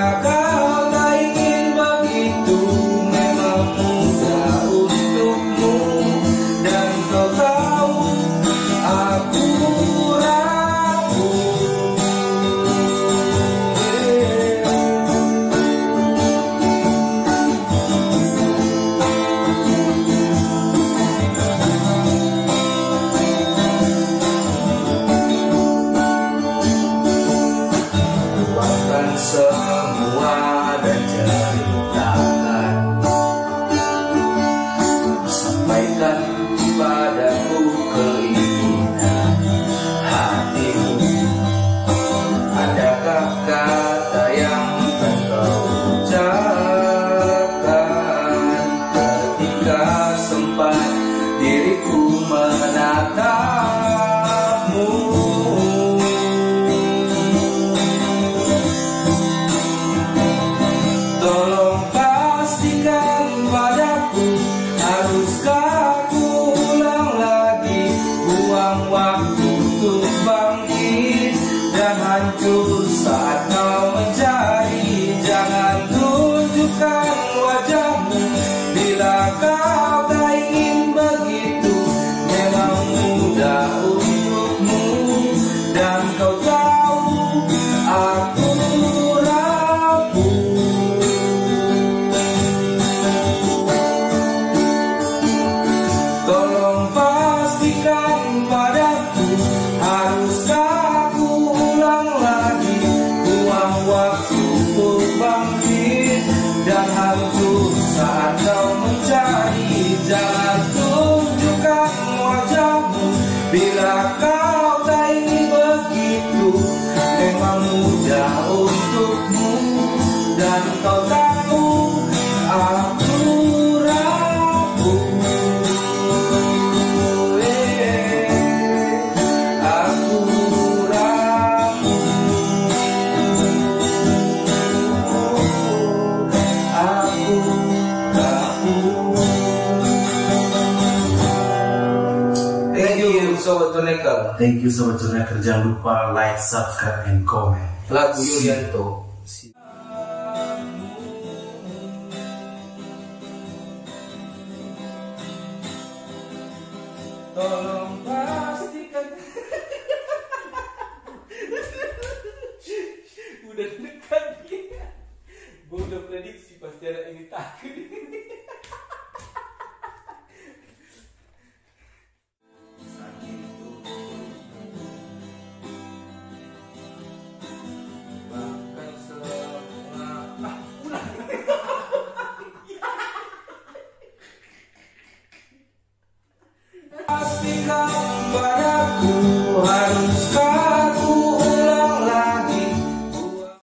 kau tak ingin begitu, memang mudah untukmu. Dan kau tahu aku rapuh. Luapkan semua dan ceritakan, sampaikan padaku keinginan hatimu. Adakah kata yang akan kau ucapkan ketika sempat diriku menatapmu? Tolong pastikan padaku, haruskah aku ulang lagi, buang waktu untuk bangkit dan hancur saat kau mencari. Jangan tunjukkan wajahmu bila kau tak ingin begitu, memang mudah untukmu. Dan kau tahu aku rapuh. Tolong pastikan padaku, haruskah aku ulang lagi, buang waktu untuk bangkit dan hancur saat kau mencari. Jangan tunjukkan wajahmu bila kau tak ingin begitu, memang mudah untukmu. Dan kau tahu aku rapuh. Aku rapuh. Aku rapuh. Thank you Sobat Tuneker. Thank you Sobat Tuneker. Jangan lupa like, subscribe, and comment. Lagu Yulianto. Tolong pastikan. Udah dekat ya. Gue udah prediksi pasti ada ini takut.